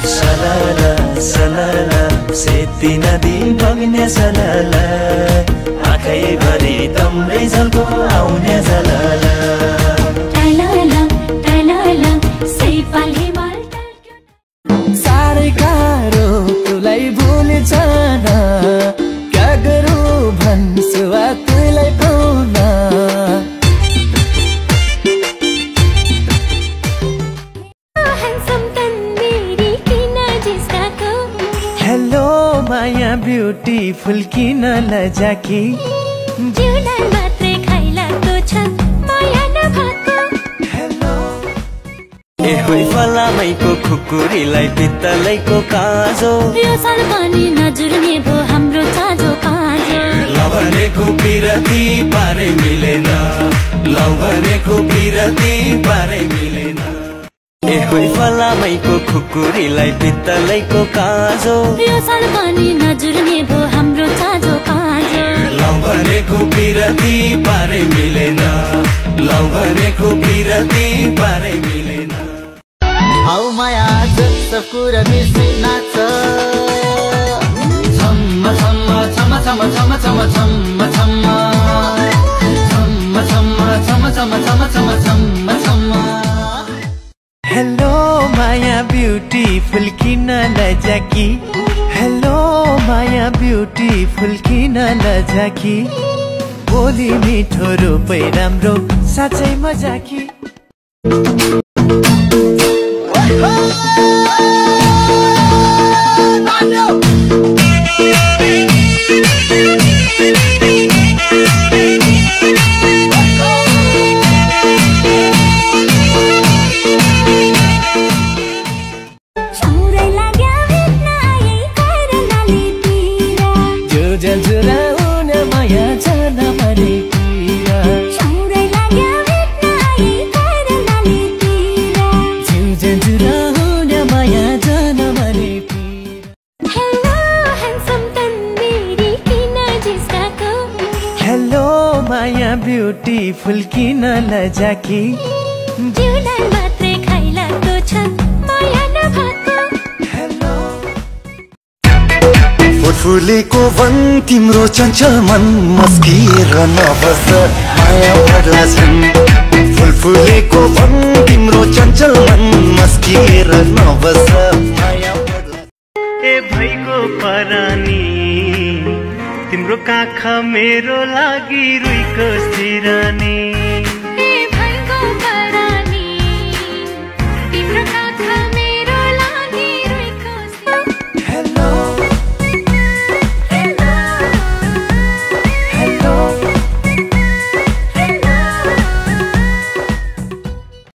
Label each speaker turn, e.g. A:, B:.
A: सलाला सलाला सेती नदी बग्ने सलाला आँखैभरि तम्रै झल्को आउने सलाला
B: टलाला टलाला सेपाल हिमाल
A: साह्रै गाह्रो तुलाई भुल जान क्या गरौँ भन्छु तुलाई पाउन हेलो माया ब्युटीफुल किन लजाकी
B: जिउलाई मात्रै खाइलाग्दो छ माया नभएको
A: ए होइ फलामैको खुकुरीलाई पित्तलैको काजो
B: यो साल पनि नजुर्ने भो हाम्रो चाँजो पाँजो
A: लभनेको पिरती पारै मिलेन लभनेको पिरती पारै मिलेन ए होइ फलामैको खुकुरीलाई पित्तलैको काजो
B: यो साल पनि नजुर्ने भो हाम्रो चाँजो पाँजो
A: लभनेको पिरती पारै मिलेन लभनेको पिरती पारै मिलेन
C: आउ माया सब कुरा बिर्सी नाच छम्म छम्म छम्म छम्म छम्म छम्म छम्म छम्म छम्म छम्म छम्म छम्म छम्म छम्म छम्म
A: हेलो माया ब्युटीफुल किन लजाकी हेलो माया ब्युटीफुल किन लजाकी बोली मिठो रूपै राम्रो साँच्चै मजाकी ब्युटीफुल किन लजाकी
B: जिउलाई मात्रै खाइलाग्दो छ माया नभएको
D: फुलेको वन तिम्रो चञ्चल मन मस्किएर नबस माया पर्ला छन् फुलेको वन तिम्रो चञ्चल मन मस्किएर नबस माया पर्ला
A: ए भइगो परानी तिम्रो काखा मेरो लागि रुईको सिरानी